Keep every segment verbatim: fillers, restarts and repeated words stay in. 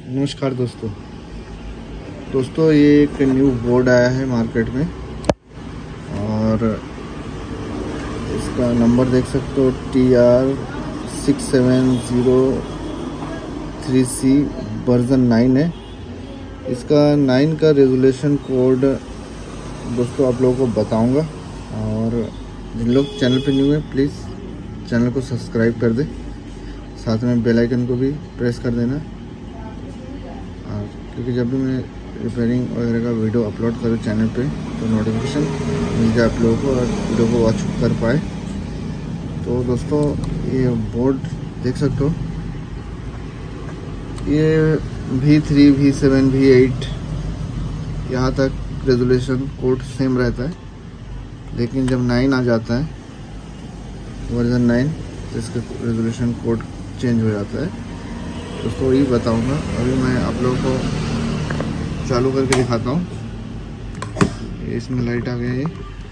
नमस्कार दोस्तों दोस्तों ये एक न्यू बोर्ड आया है मार्केट में और इसका नंबर देख सकते हो T R six seven zero three C version nine है। इसका नाइन का रेजोल्यूशन कोड दोस्तों आप लोगों को बताऊंगा और जिन लोग चैनल पे न्यू है प्लीज़ चैनल को सब्सक्राइब कर दे, साथ में बेल आइकन को भी प्रेस कर देना और क्योंकि जब भी मैं रिपेयरिंग वगैरह का वीडियो अपलोड करूँ चैनल पे तो नोटिफिकेशन मिल जाए आप लोगों को और वीडियो को वॉच कर पाए। तो दोस्तों ये बोर्ड देख सकते हो, ये V three V seven V eight यहाँ तक रेजोल्यूशन कोड सेम रहता है, लेकिन जब नाइन आ जाता है वर्जन नाइन तो इसका रेजोल्यूशन कोड चेंज हो जाता है। दोस्तों यही बताऊंगा। अभी मैं आप लोगों को चालू करके दिखाता हूँ। इसमें लाइट आ गई है,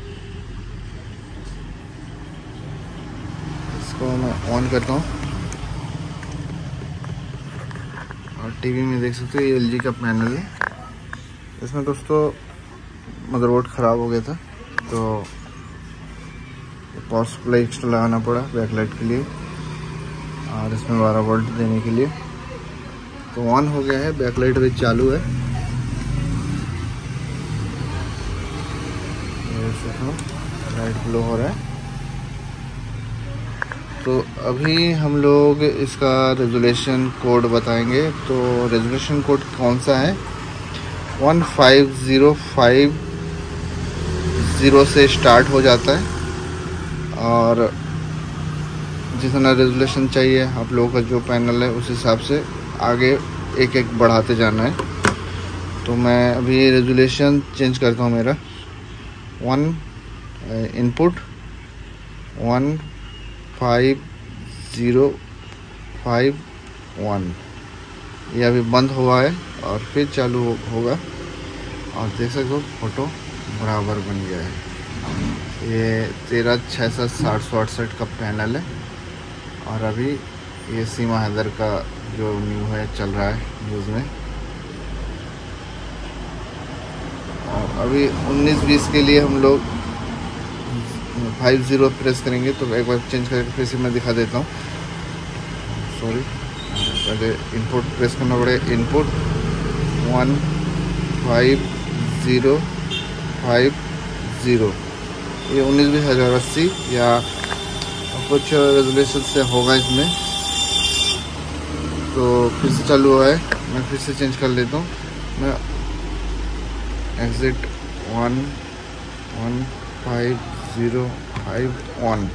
इसको मैं ऑन करता हूँ और टीवी में देख सकते हो ये एल जी का पैनल है। इसमें दोस्तों मदरबोर्ड ख़राब हो गया था तो पावर सप्लाई एक्स्ट्रा लगाना पड़ा बैकलाइट के लिए और इसमें बारह वोल्ट देने के लिए। तो ऑन हो गया है, बैकलाइट भी चालू है, लाइट ग्लो हो रहा है। तो अभी हम लोग इसका रेजोल्यूशन कोड बताएंगे। तो रेजोल्यूशन कोड कौन सा है, one five zero five zero से स्टार्ट हो जाता है और जितना रेजोल्यूशन चाहिए आप लोगों का जो पैनल है उस हिसाब से आगे एक एक बढ़ाते जाना है। तो मैं अभी रेजोल्यूशन चेंज करता हूँ। मेरा one input one five zero five one ये अभी बंद हुआ है और फिर चालू हो, होगा और देख सकते हो फोटो बराबर बन गया है। ये तेरह छः सौ साठ सौ अड़सठ का पैनल है और अभी ये सीमा हैदर का जो न्यू है चल रहा है न्यूज़ में। और अभी उन्नीस बीस के लिए हम लोग फाइव ज़ीरो प्रेस करेंगे तो एक बार चेंज करके फिर से मैं दिखा देता हूँ। सॉरी, पहले इनपुट प्रेस करना पड़ेगा। Input one five zero five zero ये उन्नीस बीस हज़ार अस्सी या कुछ रेजोल्यूशन से होगा इसमें। तो फिर से चालू हुआ है, मैं फिर से चेंज कर लेता हूँ। मैं exit one one five zero five one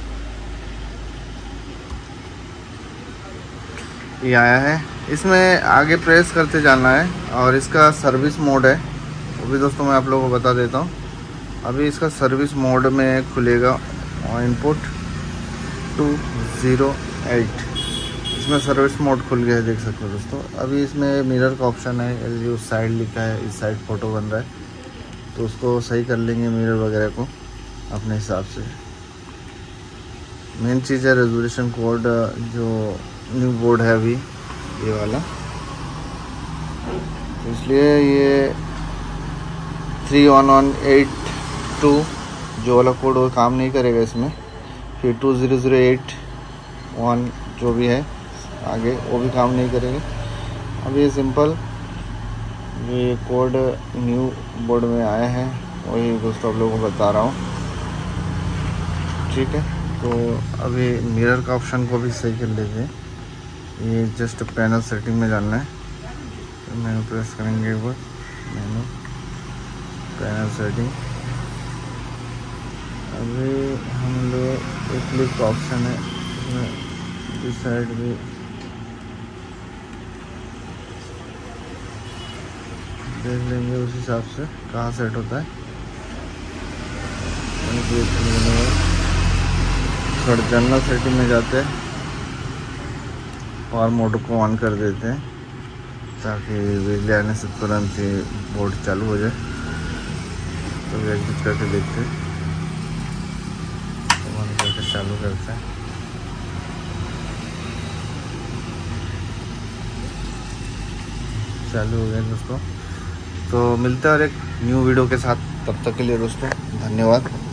ये आया है। इसमें आगे प्रेस करते जाना है और इसका सर्विस मोड है वो भी दोस्तों मैं आप लोगों को बता देता हूँ। अभी इसका सर्विस मोड में खुलेगा और इनपुट टू ज़ीरो एट इसमें सर्विस मोड खुल गया है, देख सकते हो दोस्तों। अभी इसमें मिरर का ऑप्शन है, एल जी उस साइड लिखा है, इस साइड फ़ोटो बन रहा है तो उसको सही कर लेंगे मिरर वगैरह को अपने हिसाब से। मेन चीज़ है रेजोल्यूशन कोड जो न्यू बोर्ड है अभी ये वाला, तो इसलिए ये three one one eight two जो वाला कोड वो काम नहीं करेगा इसमें। फिर two zero zero eight one जो भी है आगे वो भी काम नहीं करेगा। अभी ये सिंपल ये कोड न्यू बोर्ड में आया है वही दोस्तों आप लोगों को बता रहा हूँ, ठीक है। तो अभी मिरर का ऑप्शन को भी सही कर लेते हैं। ये जस्ट पैनल सेटिंग में जाना है तो मेनू प्रेस करेंगे एक बार, मेनू पैनल सेटिंग। अभी हम लोग एक क्लिक का ऑप्शन है इसमें इस साइड भी देख लेंगे उस हिसाब से कहाँ सेट होता है। थोड़ा जनरल सेटिंग में जाते हैं, पावर मोड को ऑन कर देते हैं ताकि बिजली आने से तुरंत ही बोर्ड चालू हो जाए। तो एग्जिट करके देखते हैं, तो ऑन करके चालू करते हैं। चालू हो गया दोस्तों। तो मिलते हैं और एक न्यू वीडियो के साथ, तब तक के लिए दोस्तों धन्यवाद।